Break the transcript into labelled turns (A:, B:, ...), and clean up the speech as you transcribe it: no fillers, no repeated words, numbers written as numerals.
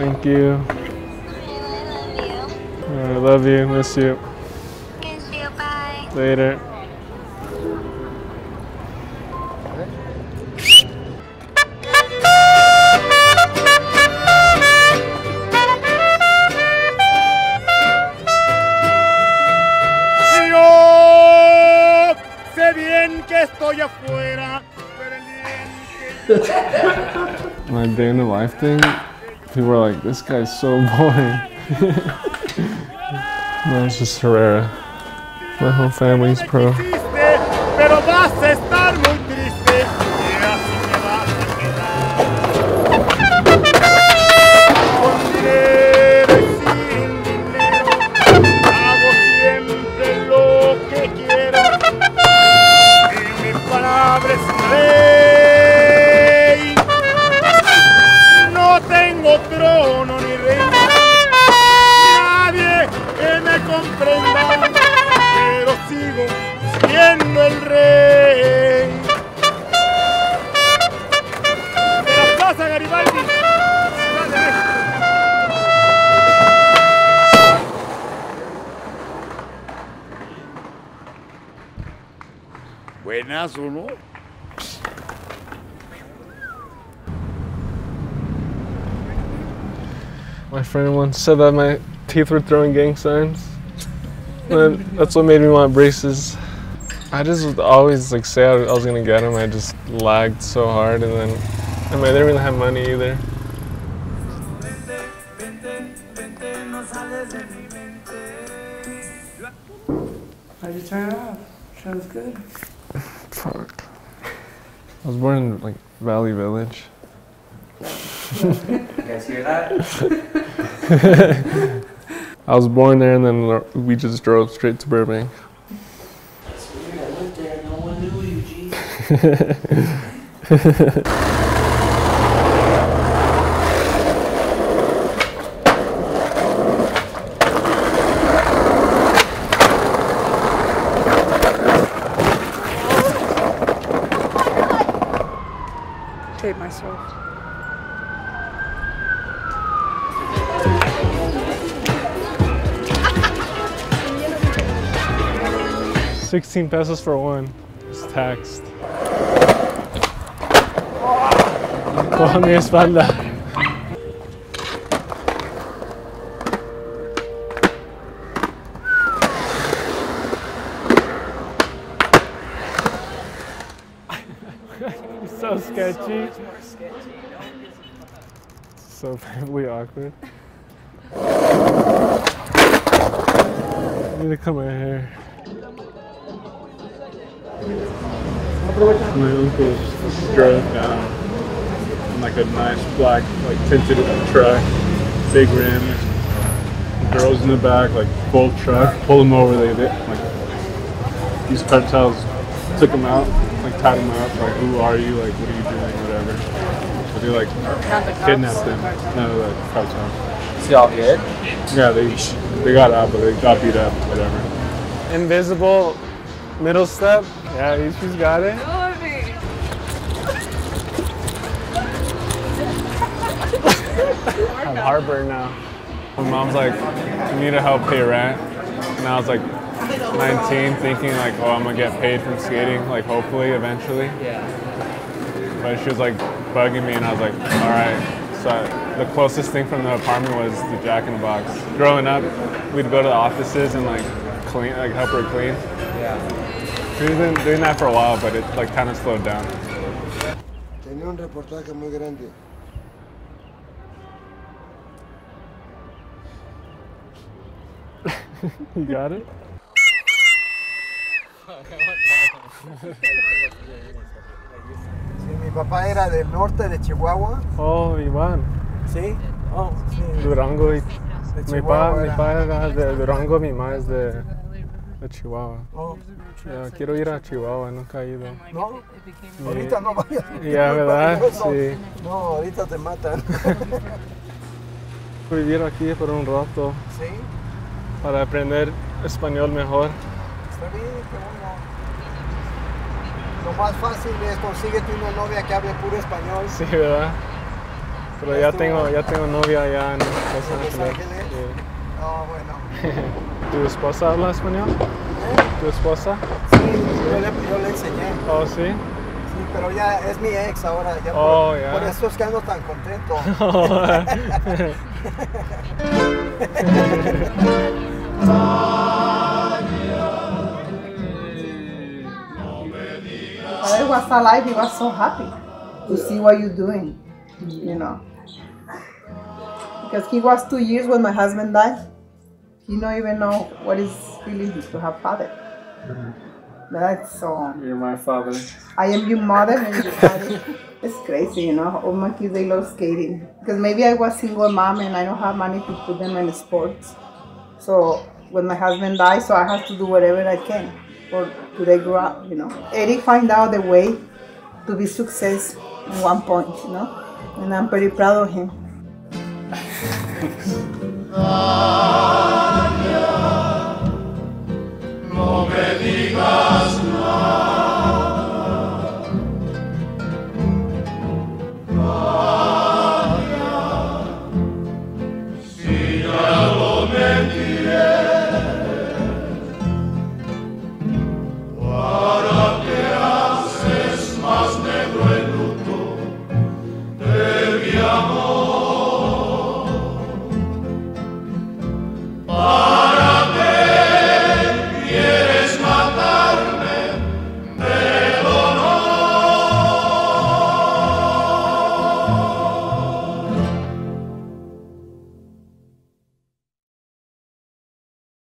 A: Thank you. I love you. Miss you.
B: Miss you. Bye.
A: Later.
C: Yo sé bien que estoy afuera,
A: My day in the life thing, people are like, this guy's so boring. No, it's just Herrera. My whole family's pro.
C: pero vas a estar muy triste y así me vas a quedar. Con dinero y sin dinero, hago siempre lo que quiero. Y mi palabra es ley. No tengo trono ni reina, nadie que me comprenda, pero sigo siendo el rey de la Plaza Garibaldi, Ciudad de México. Buenazo, ¿no?
A: My friend once said that my teeth were throwing gang signs. And that's what made me want braces. I just would always like say I was gonna get them. I just lagged so hard, and then I didn't really have money either.
D: How'd you turn it off? Sounds good.
A: Fuck. I was born in like Valley Village.
D: You guys hear that?
A: I was born there, and then we just drove straight to Burbank.
D: That's weird. I lived there. No one knew you, G.
E: Hate myself.
A: $16 for one. It's taxed. Coja mi espalda. So sketchy. So painfully awkward. I need to cut my hair. My uncle drove down in like a nice black, like tinted truck, big rims, girls in the back, like full truck. Pull them over, like these cartels took them out, like tied them up, like who are you, like what are you doing, whatever. But they like kidnapped them. No, like cartel.
D: Is he all good?
A: Yeah, they got out, but they got beat up, whatever. Invisible middle step. Yeah, she's got it. I have heartburn now. My mom's like, you need to help pay rent. And I was like 19, thinking like, oh, I'm gonna get paid from skating, like hopefully, eventually.
D: Yeah.
A: But she was like bugging me, and I was like, all right. So the closest thing from the apartment was the Jack in the Box. Growing up, we'd go to the offices and like clean, like help her clean.
D: Yeah.
A: We've been doing that for a while, but it like kind of slowed down.
F: Tenía un reportaje muy grande.
A: You got it?
F: Sí, mi papá era del norte de Chihuahua.
A: Oh, Iván.
F: Sí. Oh, sí.
A: Durango.
F: De
A: Mi
F: Chihuahua
A: papá era de Durango, mi mamá es de Chihuahua.
F: Oh,
A: Quiero ir a Chihuahua, nunca he ido.
F: no, ahorita no vayas.
A: Ya, ¿verdad? Sí.
F: No, ahorita te matan.
A: Vivir aquí por un rato
F: Sí,
A: para aprender español mejor.
F: está bien, qué bueno. Lo más fácil es consíguete una novia que hable puro español.
A: Sí, ¿verdad?
G: Pero ya tengo novia allá en Los Ángeles. Sí.
F: Oh, bueno.
G: ¿Tu esposa habla español? ¿Tu esposa?
F: Sí, yo le enseñé.
G: Oh, sí.
F: Sí, pero ya es mi ex ahora. Ya
G: Oh,
F: por,
G: ya.
F: por eso es que ando tan contento.
E: Father was alive, he was so happy to see what you're doing, you know. Because he was 2 years when my husband died. He don't even know what is feeling to have father. That's so.
G: You're my father.
E: I am your mother and your father. It's crazy, you know. All my kids, they love skating. Because maybe I was single mom and I don't have money to put them in sports. So when my husband died, so I have to do whatever I can for to they grow up, you know. Eric find out the way to be success at one point, you know. And I'm pretty proud of him.